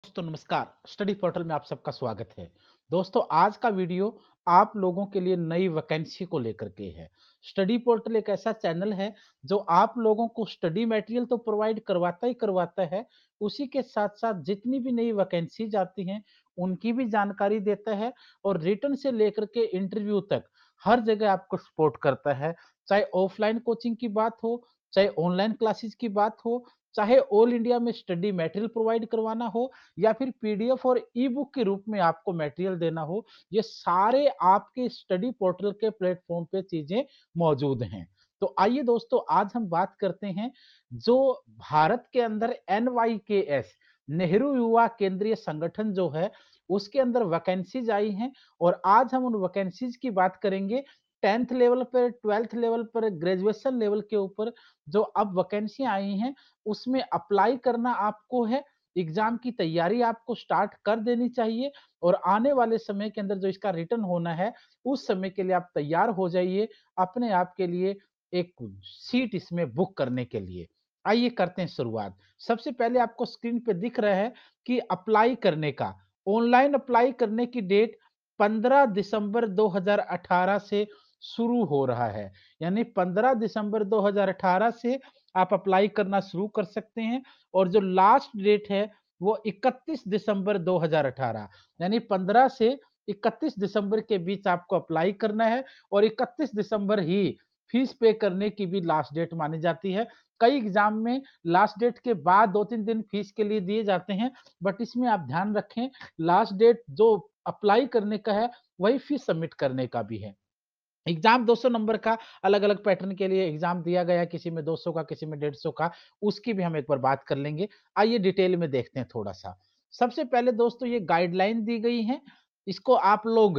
दोस्तों नमस्कार। Study portal में आप सबका स्वागत है। दोस्तों आज का वीडियो आप लोगों के लिए नई वैकेंसी को लेकर के है। स्टडी पोर्टल एक ऐसा चैनल है जो आप लोगों को स्टडी मटेरियल तो प्रोवाइड करवाता ही करवाता है, उसी के साथ साथ जितनी भी नई वैकेंसीज आती हैं उनकी भी जानकारी देता है और रिटन से लेकर के इंटरव्यू तक हर जगह आपको सपोर्ट करता है। चाहे ऑफलाइन कोचिंग की बात हो, चाहे ऑनलाइन क्लासेस की बात हो, चाहे ऑल इंडिया में स्टडी मटेरियल प्रोवाइड करवाना हो या फिर पीडीएफ और ई बुक के रूप में आपको मटेरियल देना हो, ये सारे आपके स्टडी पोर्टल के प्लेटफॉर्म पे चीजें मौजूद हैं। तो आइए दोस्तों आज हम बात करते हैं जो भारत के अंदर एनवाईकेएस नेहरू युवा केंद्रीय संगठन जो है उसके अंदर वैकेंसीज आई हैं और आज हम उन वैकेंसीज की बात करेंगे। 10th लेवल पर, 12th लेवल पर, ग्रेजुएशन लेवल के ऊपर जो अब वैकेंसी आई हैं उसमें अप्लाई करना आपको है। एग्जाम की तैयारी आपको स्टार्ट कर देनी चाहिए और आने वाले समय के अंदर जो इसका रिटर्न होना है उस समय के लिए आप तैयार हो जाइए अपने आप के लिए एक सीट इसमें बुक करने के लिए। आइए करते हैं शुरुआत। सबसे पहले आपको स्क्रीन पे दिख रहा है कि अप्लाई करने का ऑनलाइन अप्लाई करने की डेट 15 दिसंबर 2018 से शुरू हो रहा है। यानी 15 दिसंबर 2018 से आप अप्लाई करना शुरू कर सकते हैं और जो लास्ट डेट है वो 31 दिसंबर 2018 यानी 15 से 31 दिसंबर के बीच आपको अप्लाई करना है और 31 दिसंबर ही फीस पे करने की भी लास्ट डेट मानी जाती है। कई एग्जाम में लास्ट डेट के बाद 2-3 दिन फीस के लिए दिए जाते हैं, बट इसमें आप ध्यान रखें लास्ट डेट जो अप्लाई करने का है वही फीस सबमिट करने का भी है। एग्जाम 200 नंबर का अलग-अलग पैटर्न के लिए एग्जाम दिया गया है, किसी में 200 का, किसी में 150 का, उसकी भी हम एक बार बात कर लेंगे। आइए डिटेल में देखते हैं थोड़ा-सा। सबसे पहले दोस्तों ये गाइडलाइन दी गई है, इसको आप लोग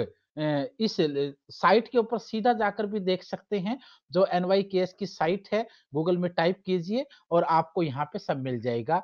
इस ल साइट के ऊपर सीधा जाकर भी देख सकते हैं, जो एनवाईकेएस की साइट है, गूगल में टाइप कीजिए और आपको यहाँ पे सब मिल जाएगा।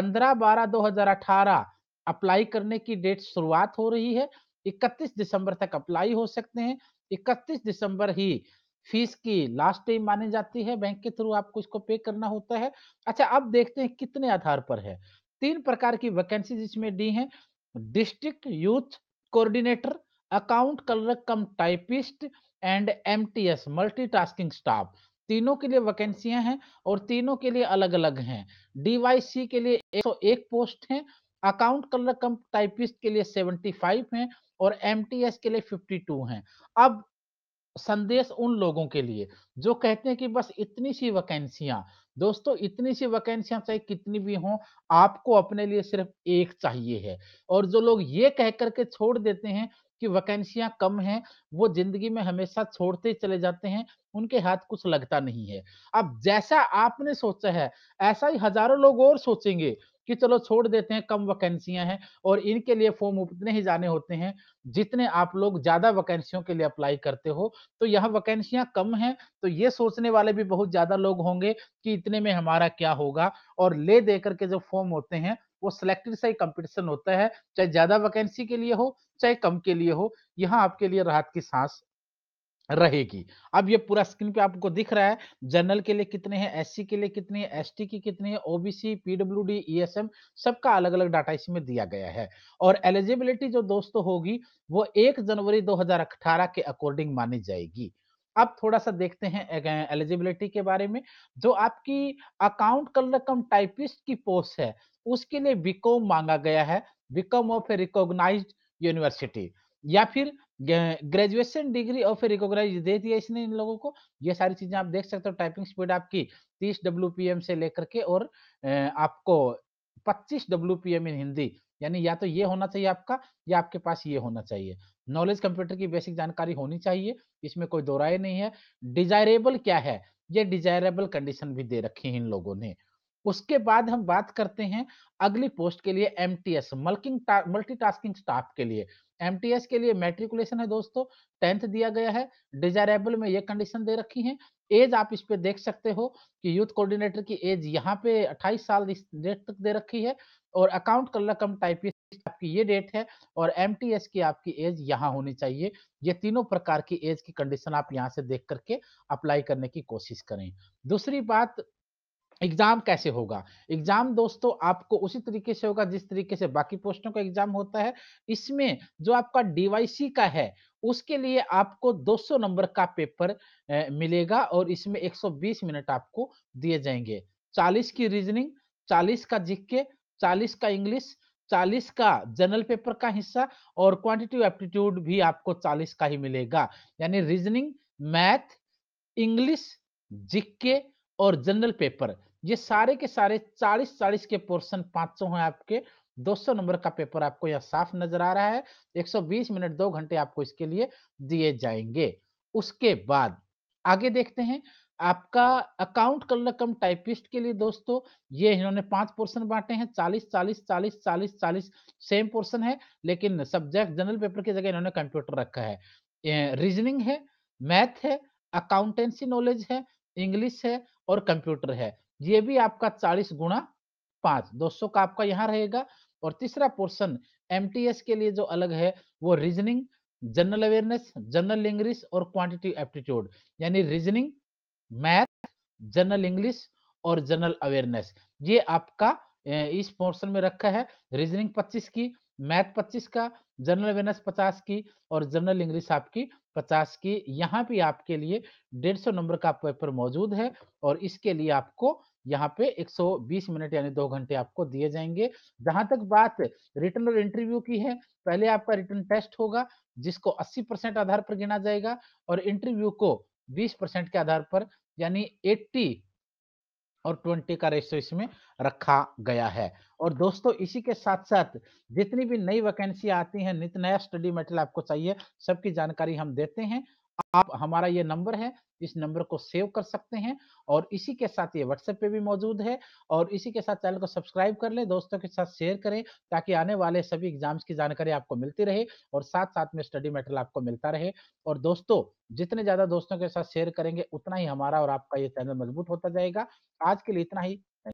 15/12/2018 अप्लाई करने की डेट शुरुआत हो रही है, 31 दिसंबर तक अप्लाई हो सकते हैं। 31 दिसंबर ही फीस की लास्ट टाइम मानी जाती है, बैंक के थ्रू आपको इसको पे करना होता है। अच्छा अब देखते हैं कितने आधार पर है। 3 प्रकार की वैकेंसीज़ इसमें दी हैं। District youth coordinator, account clerk cum typist and MTS multitasking staff. तीनों के लिए वैकेंसियाँ हैं और तीनों के लिए अलग-अलग हैं। डीवाईसी के लिए 101 पोस्ट हैं, अकाउंट क्लर्क कम टाइपिस्ट के लिए 75 हैं और एमटीएस के लिए 52 हैं। अब संदेश उन लोगों के लिए जो कहते हैं कि बस इतनी सी वैकेंसियां, दोस्तों इतनी सी वैकेंसियां चाहे कितनी भी हों, आपको अपने लिए सिर्फ एक चाहिए है। और जो लोग ये कह करके छोड़ देते हैं कि वैकेंसियां कम हैं, वो जिंदगी में हमेशा छोड़ते ही चले जाते हैं, उनके हाथ कुछ लगता नहीं है। अब जैसा आपने सोचा है ऐसा ही हजारों लोग और सोचेंगे कि चलो छोड़ देते हैं, कम वैकेंसियां हैं और इनके लिए फॉर्म उतने ही जाने होते हैं जितने आप लोग ज्यादा वैकेंसियों के लिए अप्लाई करते हो। तो यहाँ वैकेंसियाँ कम हैं, तो ये सोचने वाले भी बहुत ज़्यादा लोग होंगे कि इतने में हमारा क्या होगा और ले दे कर के जो फॉर्म होते हैं, वो सिलेक्टेड से ही कॉम्पिटिशन होता है, चाहे ज़्यादा वैकेंसी के लिए हो, चाहे कम के लिए हो, यहाँ आपके लिए राहत की साँस रहेगी। अब ये पूरा स्क्रीन पे आपको दिख रहा है, जनरल के लिए कितने हैं, एससी के लिए कितने हैं, एसटी की कितनी है, ओबीसी, पीडब्ल्यूडी, ईएसएम सबका अलग-अलग डाटा इसमें दिया गया है और एलिजिबिलिटी जो दोस्तों होगी, वो 1 जनवरी 2018 के अकॉर्डिंग मानी जाएगी। अब थोड़ा-सा देखते हैं एलिजिबिलिटी के बारे में, जो आपकी अकाउंट क्लर्क कम टाइपिस्ट की पोस्ट है, उसके लिए बीकॉम माँगा गया है, BCom of a recognised university या फिर ग्रेजुएशन डिग्री और फिर रिकॉग्नाइज दे दिया इसने इन लोगों को। ये सारी चीजें आप देख सकते हो। टाइपिंग स्पीड आपकी 30 डब्ल्यूपीएम से लेकर के और आपको 25 डब्ल्यूपीएम इन हिंदी, यानी या तो ये होना चाहिए आपका या आपके पास ये होना चाहिए। नॉलेज कंप्यूटर की बेसिक जानकारी होनी चाहिए, इसमें कोई दो राय नहीं है। डिजायरेबल क्या है, ये डिजायरेबल कंडीशन भी दे रखी है इन लोगों ने। उसके बाद हम बात करते हैं अगली पोस्ट के लिए एमटीएस मल्टीटास्किंग स्टाफ के लिए। एमटीएस के लिए मैट्रिकुलेशन है दोस्तों, 10th दिया गया है। डिजायरेबल में ये कंडीशन दे रखी है। एज आप इस पे देख सकते हो कि यूथ कोऑर्डिनेटर की एज यहाँ पे 28 साल इस डेट तक दे रखी है और अकाउंट क्लर्क कम टाइपिस्ट आपकी ये डेट है और एमटीएस की आपकी एज यहाँ होनी चाहिए। ये तीनों प्रकार की एज की कंडीशन आप यहाँ से देख करके अप्लाई करने की कोशिश करें। दूसरी बात, एग्ज़ाम कैसे होगा? एग्ज़ाम दोस्तों आपको उसी तरीके से होगा जिस तरीके से बाकी पोस्टों का एग्ज़ाम होता है। इसमें जो आपका डीवाईसी का है, उसके लिए आपको 200 नंबर का पेपर मिलेगा और इसमें 120 मिनट आपको दिए जाएँगे। 40 की रीज़निंग, 40 का जीके, 40 का इंग्लिश, 40 का जनरल पेपर का हिस्सा और क्वांटिटेटिव एप्टीट्यूड भी आपको 40 का ही मिलेगा। यानी रीज़निंग, मैथ, इंग्लिश, जीके और जनरल पेपर ये सारे के सारे 40-40 के पोर्शन 500 हैं आपके। 200 नंबर का पेपर आपको यहाँ साफ नज़र आ रहा है। 120 मिनट 2 घंटे आपको इसके लिए दिए जाएँगे। उसके बाद आगे देखते हैं आपका अकाउंट कम टाइपिस्ट के लिए दोस्तों ये इन्होंने 5 पोर्शन बाँटे हैं 40, 40, 40, 40, 40 सेम पोर्शन है लेकिन सब्जेक्ट जनरल पेपर की जगह इन्होंने कंप्यूटर रखा है। रीजनिंग है, मैथ है, अकाउंटेंसी नॉलेज है, इंग्लिश है और कंप्यूटर है। ये भी आपका 40 गुणा 5 200 का आपका यहाँ रहेगा और तीसरा पोर्शन एमटीएस के लिए जो अलग है वो reasoning, general awareness, general English और क्वांटिटेटिव एप्टीट्यूड यानी रीजनिंग, मैथ, जनरल इंग्लिश और जनरल अवेयरनेस ये आपका इस पोर्शन में रखा है रीजनिंग 25 की, मैथ 25 का, जनरल अवेयरनेस 50 की और जनरल इंग्लिश आपकी 50 की। यहाँ भी आपके लिए 150 नंबर का पेपर मौजूद है और इसके लिए आपको यहाँ पे 120 मिनट यानी 2 घंटे आपको दिए जाएँगे। जहाँ तक बात रिटन और इंटरव्यू की है, पहले आपका रिटन टेस्ट होगा जिसको 80% आधार पर गिना जाएगा और इंटरव्यू को 20% के आधार पर यानी 80 और 20 का रेशियो इसमें रखा गया है। और दोस्तों इसी के साथ-साथ जितनी भी नई वैकेंसी आती हैं, नित नया स्टडी मटेरियल आपको चाहिए, सबकी जानकारी हम देते हैं। आप हमारा ये नंबर है, इस नंबर को सेव कर सकते हैं और इसी के साथ ये व्हाट्सएप पे भी मौजूद है और इसी के साथ चैनल को सब्सक्राइब कर लें, दोस्तों के साथ शेयर करें ताकि आने वाले सभी एग्ज़ाम्स की जानकारी आपको मिलती रहे और साथ-साथ में स्टडी मटेरियल आपको मिलता रहे। और दोस्तों, जितने ज़्यादा दोस्तों के साथ शेयर करेंगे, उतना ही हमारा और आपका ये चैनल मजबूत होता जाएगा। आज के लिए इतना ही।